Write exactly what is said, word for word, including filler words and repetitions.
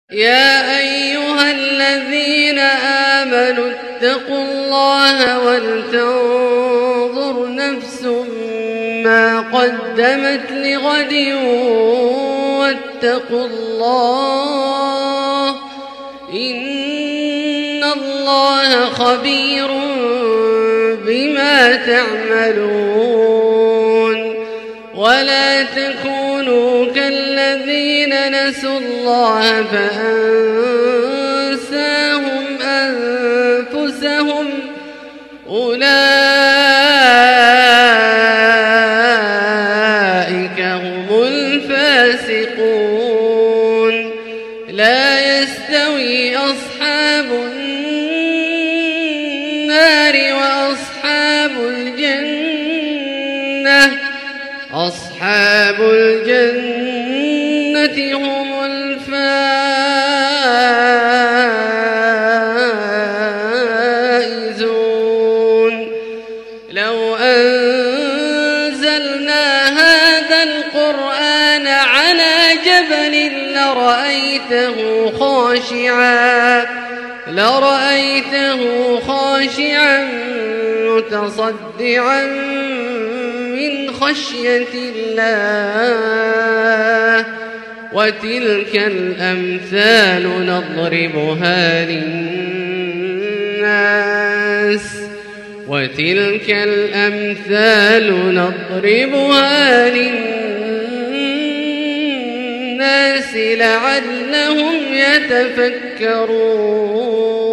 يا أيها الذين آمنوا اتقوا الله ولتنظر نفس ما قدمت لغد واتقوا الله إن الله خبير بما تعملون. ولا تكونوا كالذين نسوا الله فأنساهم أنفسهم أولئك هم الفاسقون. لا يستوي أصحاب النار وأصحاب الجنة أصحاب الجنة هم الفائزون. لو أنزلنا هذا القرآن على جبل لرأيته خاشعا لرأيته خاشعا متصدعا من خشية الله. وتلك الأمثال نضربها للناس وتلك الأمثال نضربها للناس لعلهم يتفكرون.